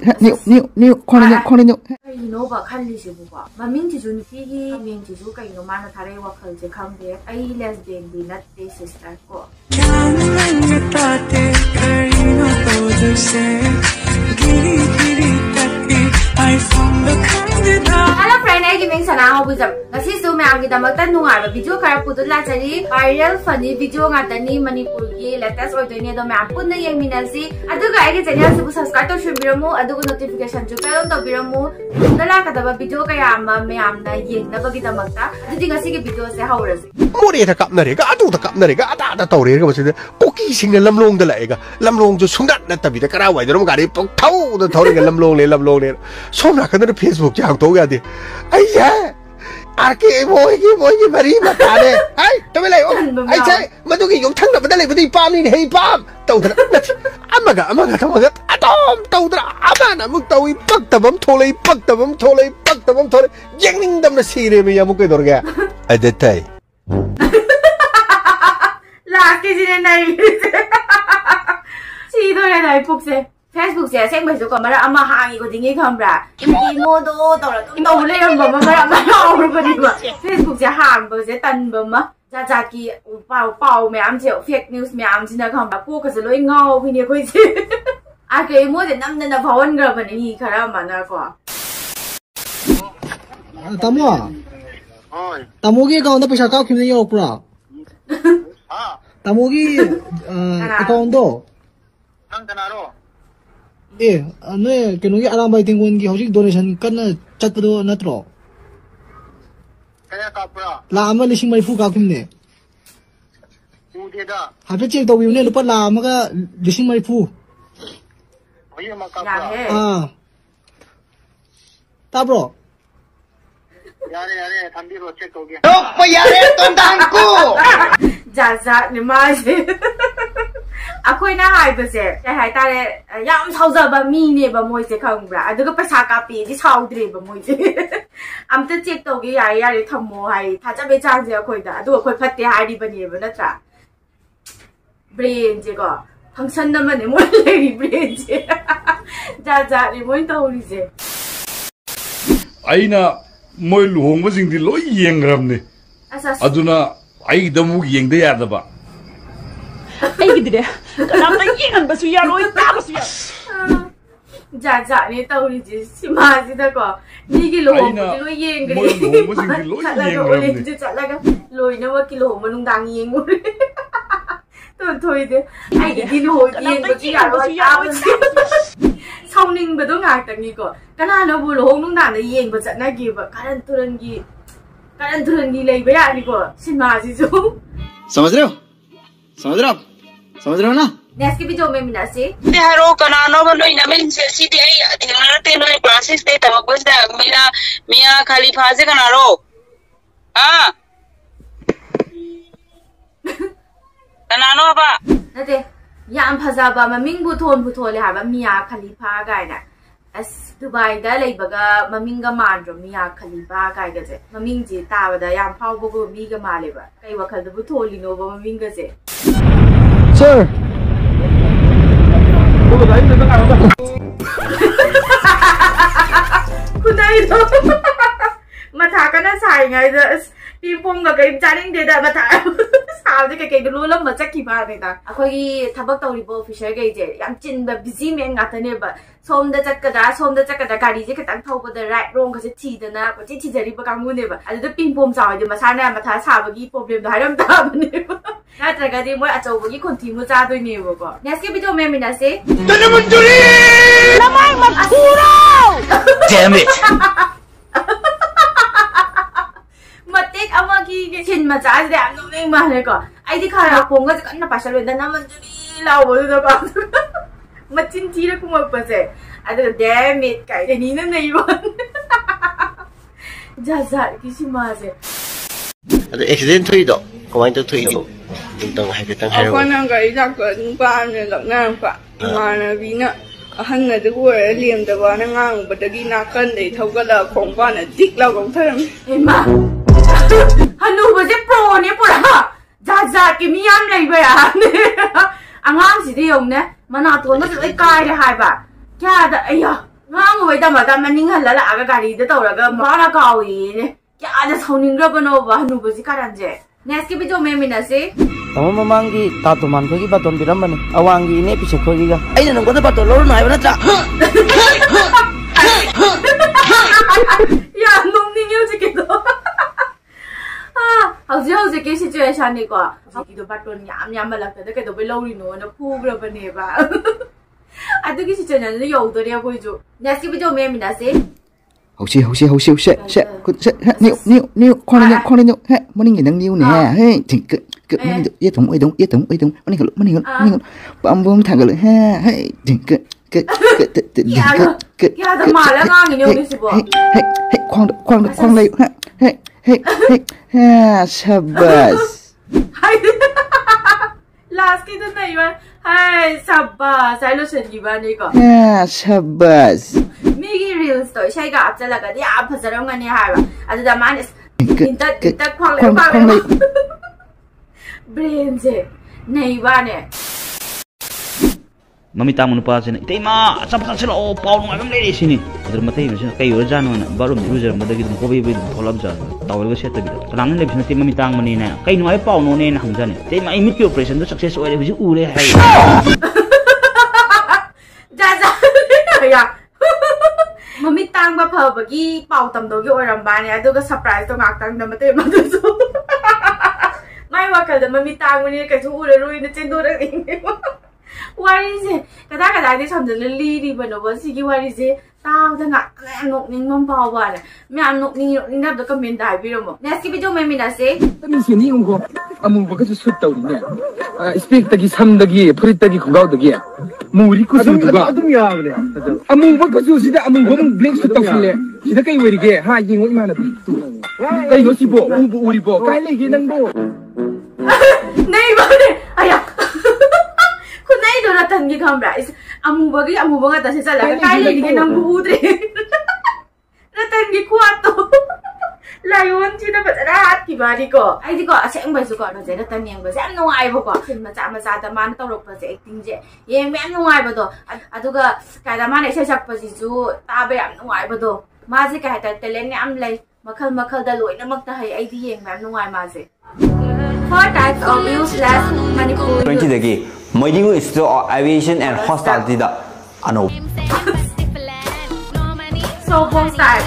new corner you know about Khalisi Buba. Maming Tizuniki, Min Tizuka, you know, Manatare Wakal, they come there. I less than the not this sister. Hello friend, I give sana with them. Nasi so me agi damak tan nunga video kara putut la chari viral funny video ngatani Manipur ki latest or dene do me apun na yang minasi aduga agi channel se subscribe to shubiramu aduga notification ju bell to biramu dala kadaba video kaya amma me amna yeng na bagi damak ta adi ngasi ki video se haurasi mori ta kapnare ga adu ta kapnare ga ada tawre ga basi koki sing lamlong da laega lamlong ju sungat na tabi da kara wai da gari pok thau da thawre ga lamlong le somna kan da Facebook ja to ga de ai ya Aki boy ki bari mata de ai to me lai ai sai madu ki yong thang da bada lai badi pam ni hei pam tau da amaga atom tau da amana muk tau I pak tabam tholei jeng ning dam na sire me ya muk ke dor ga adetai la ke jine nai si do ya dai puk se Facebook se seng bai so ko mara ama hangi ko dingi khambra imki mo do to le ba mara ma or ba ni ba Facebook se hang ba se tan ba ma ja ki pao me am se fake news me am jina khambra ko ka se loi ngau phi ni khoi se a ke mo de nam na bhawan gra ba ni khara ma na ko tamo ki account da paisa ka khim ni yo pura ha tamo ki account do nang kanaro 네, 그놈이 아람바이 땡곤기 혹시 도네이션 끝나 짰도 나트로. 그냥 갚으라. 라마 리싱 마이 푸 갚음네. 우대다. 하필 책 더 위에 루파 라마가 리싱 마이 푸. 어이 막 갚으라. 아. 따브로. 야래 담비로 책 거기. 너 야래 돈 담고. 자자 네 마시. Aku na hai ba se hai ta le yam chauza ba mi ne ba moi se khang bra aduga paisa ka pi ji chaudre ba moi se am ta check to ge ya le thammo hai tha cha be cha je khoi da adu khoi phatte hai ri ba ne ba na tra brain je ko function na ma ne moi le ri brain je ja ri moi to ri je aina moi luhong ba jing di loi yeng ram ne aduna ai da mu yeng da ya da ba ai gidi de kanam ta yengan basu ya loi ta basu ya ja ni tau ri ji sima ji da ko ni ki lo loi yeng gri mo mo jing loi yeng ram ne ji chat la ga loi na wa ki lo manung dang yeng mo to thoi de ai ki lo yeng ba ki ya loi ta sau ning ba do ngak ta ni ko kana na bu lo nung dang da yeng ba chat na ki ba karan turan gi lei ba ya ni ko sima ji jo समझ रहे हो ना next की video में मिला से यारो कनानो बनो इन में सेसी दे दिलाना ते नो क्लासेस दे तब कुछ दा मेरा मियां खलीफा से कनारो हां कनानो बा नते याम फजाबा ममिंग बुथोले हाबा मियां खलीफा गायना अस दुबई दा लेबगा ममिंगा मानरो मियां खलीफा गायगा जे ममिंग जी ताबदा याम फावबगो मीगा मालेबा कई वखल द बुथोली नो बा ममिंगा जे Sir. Kunai do. Mata ka na sai ngai da pingpong ga kai jaring de da mata. Sao de kai lu lam ma chakki ba ne da. Akhoi gi thabak tawribo officer gai je yam chin ba busy men nga tane ba. Som da chakka gari je ka tang thau ba da right wrong ka se thi da na ko chi jari ba kamu ne ba. Adu da pingpong chaw de ma sa na mata sa ba gi problem da haram ta ba ne ba. Na traga di moi achau ba gi kon thi mu cha doi ne ba ko. Next ke video me mina se. Tana Manjuri! lamai mapuro Damn it! Matik ama ki chin ma cha de am no ning ma le ko. Ai di khara pong ga kan na pa salo da na Manjuri lao bo do ko. Ma chin thi ra ku ma pa se. Adu damn it kai de ni na nei ba. Ja ki si ma se. Adu accident thui do. Ko ai to thui do. Tang hai ke tang hai. Ko na ga ja ko pa ne lak na pa. Ma na bi na ahan na du wo liam da ba na ngang ba da gi na kan dei thau ga la khong ba na dik lao gong tham. Ei ma. Hanu ba je pro ne pura. Ja ki mi yam lai ba ya. Angang si de yong ne. Mana to ma se kai de hai ba. Kya da ai ya. ngang ngồi tầm ở tầm anh hẳn là cái gari đó tàu là cái má nó cao ý nè cái anh sau nín ra bên ông bà nụ bớt gì cả anh chứ nè cái bây giờ mình là gì tao mang cái tao tụi mình cái baton bị ramban awang cái này bị sực cái gì ấy là nó có cái baton lối này vậy đó ya nông nín yêu gì cái đó hầu giờ cái situation này quá cái đó baton nhảm mà lạc tới cái đó bị lâu đi nó phu ra bên này ba anh tôi cái situation này yêu tôi đi coi chú nè cái bây giờ mình là gì hậu siêu sẽ nhiều khoan lên nhau hết món này đang nhiều nè hết thì cứ món này yết thống món này bấm bấm thằng cái ha hết thì cứ cái thằng mà là ngang nhiều đi xíu khoan đây ha sabas last cái thứ này mà hay sabas sai lo chuyện gì vậy này cơ ha sabas Migi reels tôiใช้กับจะละกันที่อาภาษาเราเงินเนี่ยหายป่ะอาจจะมันอินเตอร์ควางเลยเบรนเจในบ้านเนี่ย mami tamu nupa sini tei ma sampai selo pau ngai bam lele sini adur matai sini kai ur jano na baru user madagi dum kobi bi tholam jan tawal ga set bi talang le sini tei mami tang mani na kai noi pau no ne na hamjane tei ma imit operation do success oi bi ure hai ja ya mami tang ba pha ba gi pau tam do gi oram ba ne adu ga surprise to ngak tang da mate ma du su mai wa kal da mami tang mani kai su ure rui na chen do da ing wari je kada ni cham de li ri ba no ba si gi wari je tao da ngak an nok ning mom pau ba ne me an nok ning na da ka min dai bi ro mo next video me mi na se mi si ni ngko amu ba ka su sut taw ni speak ta gi sam da gi prit ta gi khongau da gi muri ku su ga adum ya ba le amu ba ka su si da amu ba blink su taw le si da kai weri ge ha yin wo ma na bi kai no si bo u bu uri bo kai le gi nang bo nei ba ne ayaคุณนายโดนรัตันกี่คำไรอามูบกี้อามูบกันแต่เสียละก็ใกล้เลยที่นั่งพูดเลยรัตันกี่ขวดตัวลายวันที่นั่นแบบจะได้ฮัทกี่บาทดีก็ไอ้ที่ก็เสียงไปสุกอนเราจะรัตันยังไปเสียงน้อยบ่ก็ขึ้นมาจากแต่มันต้องรบไปเสียงจริงเจยังไม่น้อยบ่ตัวอ่ะทุกก็การแต่มันเนี่ยใช้จักรไปสิจูตาไปอ่ะน้อยบ่ตัวมาสิการแต่เล่นเนี่ยอันเลยมาเข้าดลุยน้ำมันจะให้ไอ้ที่ยังแบบน้อยมาสิ Four types of useless manipulation. Moidingu is to aviation and hospitality da ano. So both sides.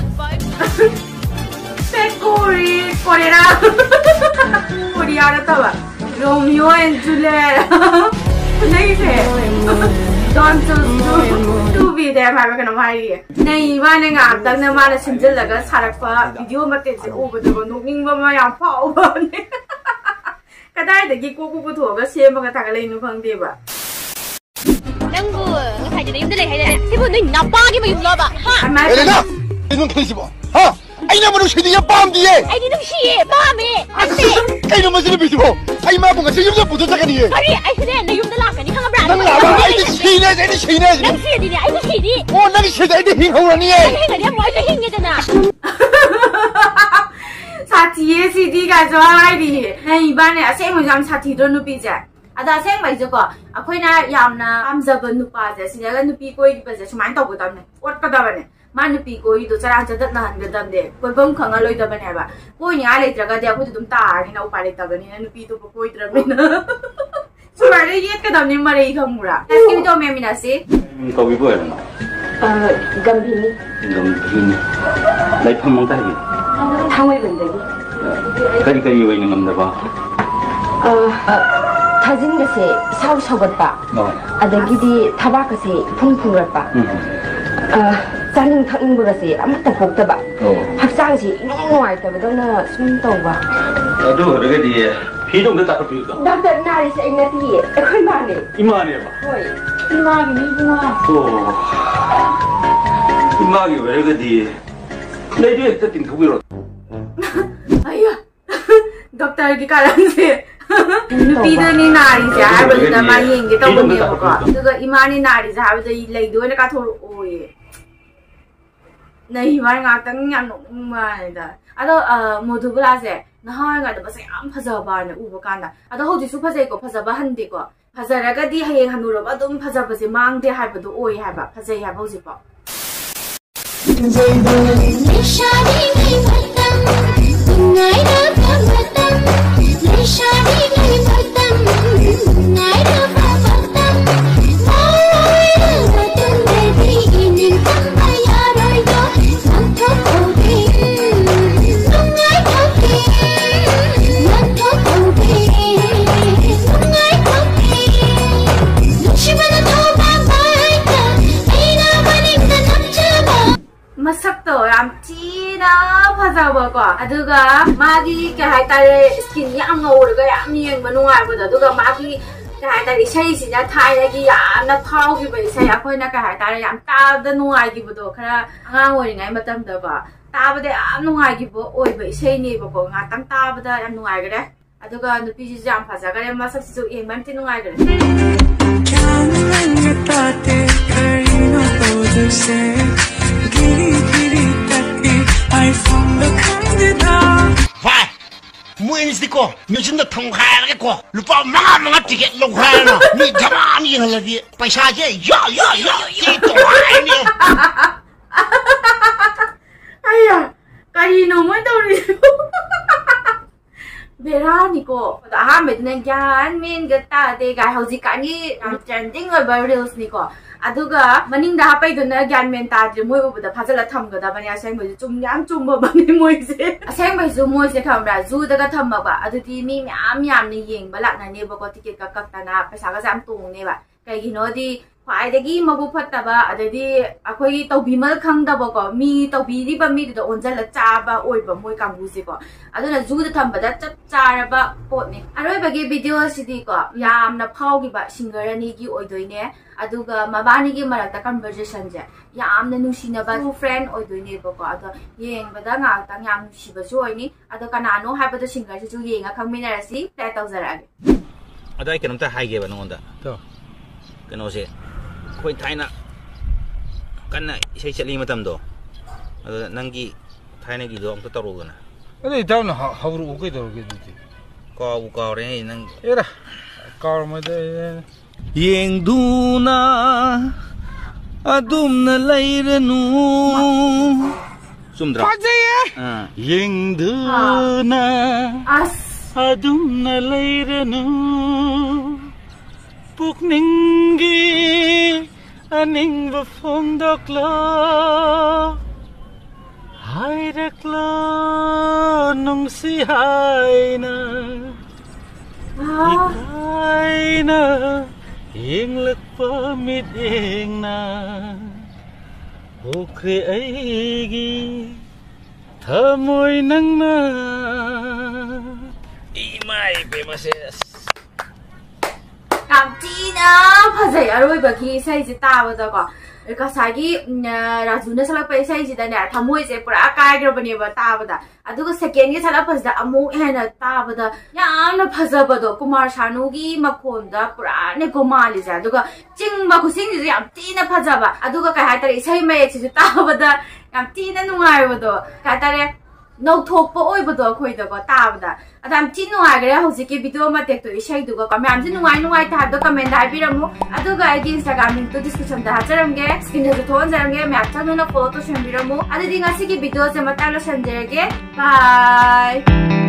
Korea. Korea na taba. Romeo and Juliet. Nahi se. Don't to be there hai ka namai ye. Nahi ba ne ngam tak na ma na sinjil laga sarak pa video mate se o ba do nokning ba ma yam phao ba ne. Kadai da gi ko tho ga sem ga ta ga lai nu phang de ba Nangbu ngai da yum de lai hai da sibu noi na pa gi ma yum lo ba ha Elena inu thai sibo ha ai na manu shidi ya pam di ye ai di nung shi ba me ate ai no ma sibi sibo ai ma bu ga si yum da bu da ka ni ye ari ai se na yum da la ka ni khang bra nang la ba ai di shi ne nang shi di ai di shi di o nang shi da ai di hing hong ni ye ai ga dia mo ai hing ye da na 사티에 CD가 좋아하리. 나 이번에 아세모 좀 사티도 누비자. 아다 생 말이죠. 아코이나 얌나 암자번 누빠자. 시작은 누비 고이 빠자. 좀 더 보다네. 어떻게다바네. 만 누비 고이도 잘안 저다 나한다던데. 고범 강알로이다바네 봐. 고이니 알레 들어가 대고도 좀 따리나 오빠랬다바네. 누비도 고이 들어면은. 수발에 이해까다니 말에 이거 뭐라. 나스키 좀 메미나시. Kobi boy na. Gambini. Lai pham mang ta hi. Thangwai bandagi. Kari wai ngam da ba. Thajin ga se sau sobat ba. Adagi di thabak ga se phung rat ba. Chaning thakning ba ga se amata phok ta ba. Haksang si inoi ta ba dona sum taw ba. Adu ga di phi dong da ta phi da. Doctor nari se ina ti ekhoi ma ne. Ima ne ba. Hoi. Ima gi ni bunga. Ima gi wa ga di. Lai di ta tin thu ro. Ayya. Doctor ki karan se. Nupi da ni nari se ai ba da ma yin ge taw ni ba ko. Duga imani nari se ha ba da lai do na ka thor oye. Nei ma nga tang nyam no ma da. Ado modubula se na ha nga da ba se am phaja ba na u ba kan da. Ado ho ji su phaja ko phaja ba han de ko. Phaja ra ga di hayeng hanu ro ba dum phaja ba se mang de ha ba do oye ha ba phaja ha ba ji ba. aduga magi ka hai tare skin yam ngorga yam yeng manungai boda aduga magi ka hai tare sai sina thai gi yam na thau gi bai sai akoi na ka hai tare yam ta da nungai gi bodo khara angang oi ngai matam da ba ta ba de yam nungai gi bo oi bai sai ni ba ko nga tang ta ba da yam nungai ga de aduga nupi ji jam phaja ga re masak si ju yeng man ti nungai ga I found the candidate. Why? When is the call? You should not come higher. Look for Mamma to get low higher. Need come on, you know, the Paisage. Aya, Carino, what are you? Veronico, the Hamid Nangan, mean get that they got Hosicani, I'm trending over reels, Nico. Aduga, maning da hapay doon na gyan menta di mo ibo da pazala tham ga da banya sang mo chum yang chum ba bani mo ise sang mo zu mo ise khamra zu da ga tham ba adu ti mi myam ni yeng ba la na ne ba ko ticket ka kak ta na paisa ga jam tung ne ba kai gi no di phai da gi mabu phatta ba adu di akoi tawbi mal khang da ba ko mi tawbi ri ba mi da onjal la cha ba oi ba moi kang bu se ko adu na zu da tham ba da chap cha ba pot ne aroi ba ge video si di ko yam na phau gi ba singer ani gi oi doi ne aduga mabani gi marakta conversation je yamna nushina ba friend oi doine ba ko ado yeng bada nga tang yam nushi ba joi ni ado kanano ha bada singer ju yenga khangmina rasi ta tawzarage ado ai kenomta haige ba nonda to keno se koi thaina kanna isai chali matam do ado nangi thaina gi do amta taru gana ado itawna hawru ko do ge duti ko re nang era ka ma de Yeng duna adum na lairanu Sumdra Yeng duna adum na lairanu Pukningi aning bafondokla Hayrakla nung si hayna Ikayna Yeng lakpamit yeng na Ukri aigi Tamoy nang na Imay bemases Kamtina Pazay aroi bagi sai ji ta ba da ko ka sagi raju na sala pai sai ji da ne thamoi se pura kai gro bani ba ta ba da aduga second gi sala pas da amu hena ta ba da yamna phaja ba do kumar sanu gi makhon da pura ne ko mali ja aduga ching ba khusing ji yam tina phaja ba aduga ka ha tari sai mai chi ta ba da yam tina nungai ba do ka tare no thok po oi ba do khoi da ko ta ba da adam tin nungai ga hosi ki video ma tek to isai du ko ka am ji nungai ta do comment da bi ramu aduga ai gi Instagram link to description da hacharam ge screen da thon jaram ge me acha no photo send bi ramu adi ngasi ki video se mata lo send ge bye